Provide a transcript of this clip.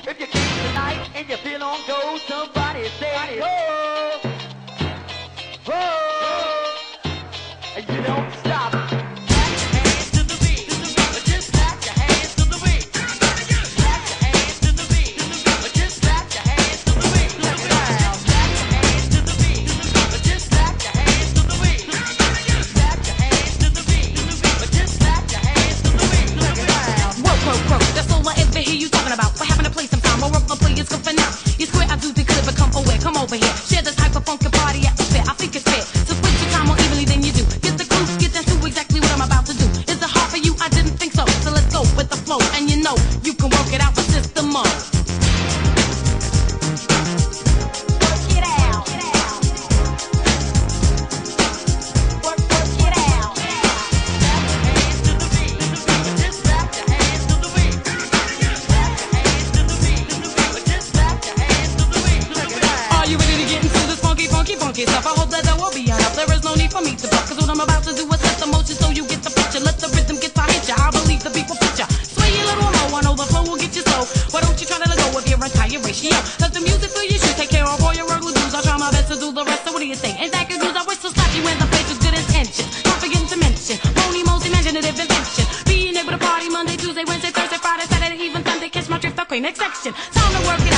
If you came tonight and you feel on go, somebody say, whoa, whoa, and you don't stop. Clap your hands to the beat, just clap your hands to the beat. Clap your hands to the beat, just clap your hands to the beat. Clap your hands to the beat, just clap your hands to the beat. Clap your hands to the beat, just clap your hands to the beat. Whoa, that's all I ever hear you talking about. What happened to play some time? More up my players come for now. You square, I do the good, but come for where? Come over here. Share this type of funky party atmosphere. I think it's fair. So split your time more evenly than you do. Get the clues, get into exactly what I'm about to do. Is it hard for you? I didn't think so. So let's go with the flow. And you know, you can work it out with system mode. Funky stuff. I hope that there will be enough. There is no need for me to buck, cause what I'm about to do is set the motion so you get the picture. Let the rhythm get to hit ya. I believe the people picture. Sway a little low, I know the flow will get you slow. Why don't you try to let go of your entire ratio? Let the music fill your shoes, take care of all your ugly blues. I'll try my best to do the rest, so what do you think? Ain't that good news? I wish to slap you in the face with good intention. Not forgetting to mention Moni Mo's imaginative invention. Being able to party Monday, Tuesday, Wednesday, Thursday, Friday, Saturday, even Sunday. Catch my drift, okay, next section. Time to work it